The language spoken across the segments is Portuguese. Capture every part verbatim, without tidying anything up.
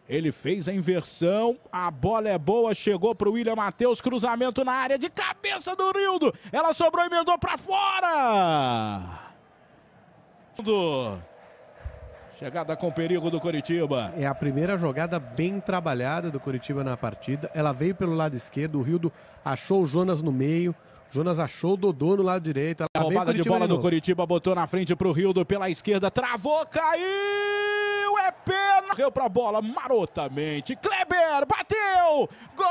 Ele fez a inversão, a bola é boa, chegou para o William Matheus, cruzamento na área de cabeça do Rildo. Ela sobrou e emendou para fora. Chegada com perigo do Coritiba. É a primeira jogada bem trabalhada do Coritiba na partida. Ela veio pelo lado esquerdo, o Rildo achou o Jonas no meio. Jonas achou o Dodô no lado direito. Ela a roubada de bola do Coritiba, botou na frente para o Rildo pela esquerda, travou, caiu. É pena, correu pra bola marotamente, Kleber bateu, gol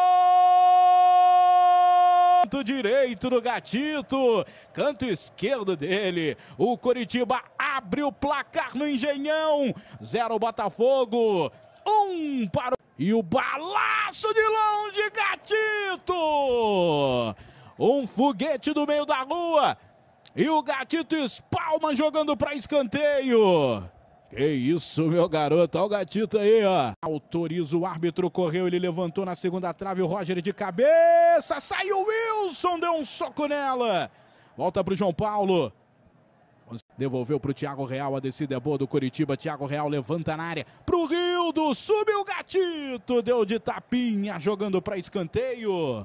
do direito do Gatito, canto esquerdo dele, o Coritiba abre o placar no Engenhão, zero Botafogo, um para o... E o balaço de longe, Gatito, um foguete do meio da rua, e o Gatito espalma jogando para escanteio. Que isso, meu garoto, olha o Gatito aí, ó. Autoriza o árbitro, correu, ele levantou na segunda trave, o Roger de cabeça, saiu o Wilson, deu um soco nela. Volta pro João Paulo. Devolveu pro Thiago Real, a descida é boa do Coritiba, Thiago Real levanta na área, pro Rildo, subiu o Gatito, deu de tapinha, jogando para escanteio.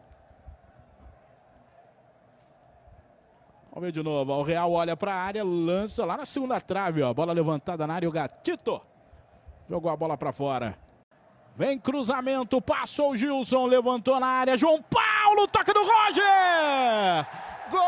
Vamos ver de novo, ó. O Real olha para a área, lança lá na segunda trave, ó. Bola levantada na área, o Gatito jogou a bola para fora. Vem cruzamento, passou o Gilson, levantou na área, João Paulo, toque do Roger! Gol!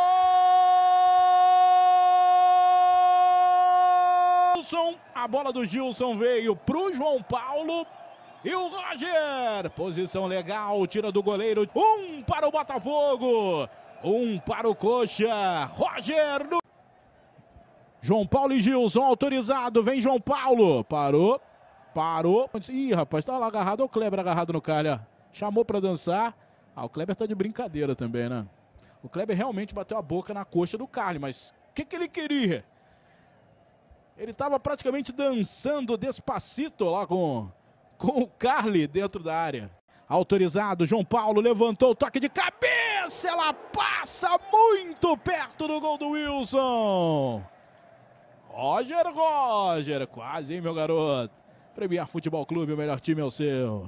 A bola do Gilson veio pro João Paulo e o Roger, posição legal, tira do goleiro, um para o Botafogo. Um para o Coxa, Roger no... João Paulo e Gilson autorizado, vem João Paulo, parou, parou, ih rapaz, tá lá agarrado, o Kleber agarrado no calha, chamou para dançar, ah, o Kleber tá de brincadeira também, né? O Kleber realmente bateu a boca na coxa do Carly, mas o que que ele queria? Ele tava praticamente dançando Despacito lá com, com o Carly dentro da área. Autorizado, João Paulo levantou o toque de cabeça, ela passa muito perto do gol do Wilson. Roger, Roger, quase, hein, meu garoto. Premier Futebol Clube, o melhor time é o seu.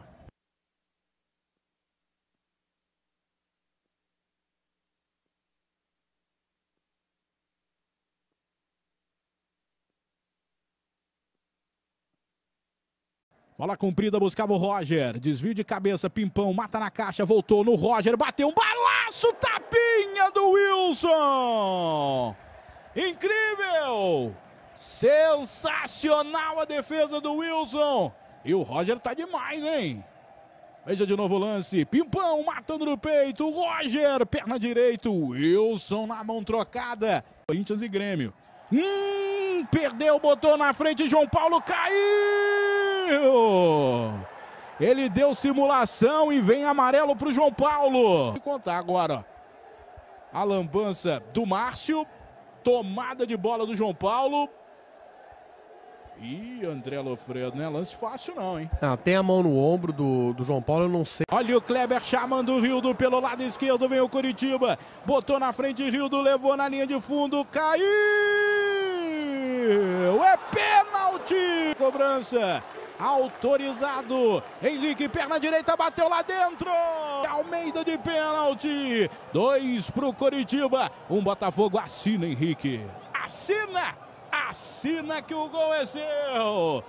Bola comprida, buscava o Roger, desvio de cabeça, Pimpão, mata na caixa, voltou no Roger, bateu um balaço, tapinha do Wilson! Incrível! Sensacional a defesa do Wilson! E o Roger tá demais, hein? Veja de novo o lance, Pimpão matando no peito, Roger, perna direita, Wilson na mão trocada, Corinthians e Grêmio. Hum, perdeu, botou na frente, João Paulo caiu! Ele deu simulação e vem amarelo para o João Paulo. Vou contar agora, ó. A lambança do Márcio, tomada de bola do João Paulo. Ih, André Lofredo, não é lance fácil não, hein? Não, tem a mão no ombro do, do João Paulo, eu não sei. Olha o Kleber chamando o Rildo pelo lado esquerdo, vem o Coritiba. Botou na frente, Rildo levou na linha de fundo, caiu! É pênalti! Cobrança. Autorizado, Henrique, perna direita, bateu lá dentro, Almeida de pênalti, dois pro Coritiba, um Botafogo, assina Henrique, assina, assina que o gol é seu.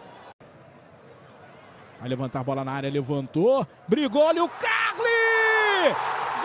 Vai levantar a bola na área, levantou, brigou, olha o Carly,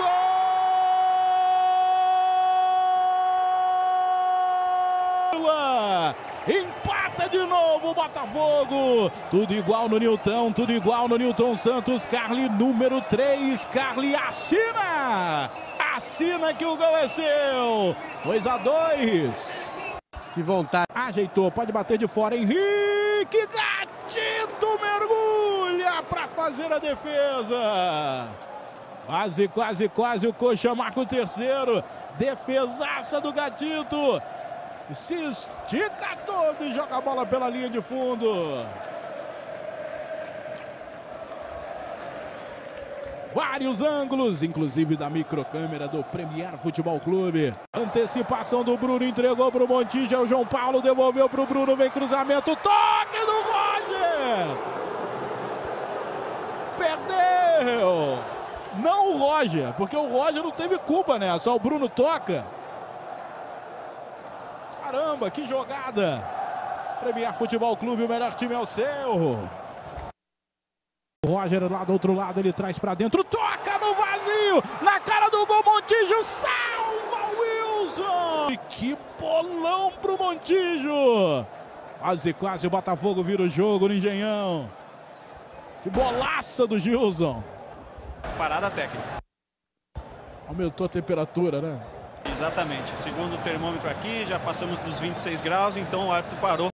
gol! Empata de novo o Botafogo. Tudo igual no Nilton, tudo igual no Nilton Santos. Carly, número três. Carly assina. Assina que o gol é seu. dois a dois. Que vontade. Ajeitou, pode bater de fora. Henrique, Gatito mergulha para fazer a defesa. Quase, quase, quase o Coxa marca o terceiro. Defesaça do Gatito. Se estica todo e joga a bola pela linha de fundo. Vários ângulos, inclusive da microcâmera do Premier Futebol Clube. Antecipação do Bruno, entregou para o Montijo, o João Paulo devolveu para o Bruno, vem cruzamento, toque do Roger! perdeu! Não o Roger, porque o Roger não teve culpa, né? Só o Bruno toca. Caramba, que jogada! Premier Futebol Clube, o melhor time é o seu. O Roger lá do outro lado, ele traz pra dentro, toca no vazio, na cara do gol, Montijo salva o Wilson! E que bolão pro Montijo! Quase, quase o Botafogo vira o jogo no Engenhão. Que bolaça do Gilson! Parada técnica. Aumentou a temperatura, né? Exatamente. Segundo o termômetro aqui, já passamos dos vinte e seis graus, então o árbitro parou.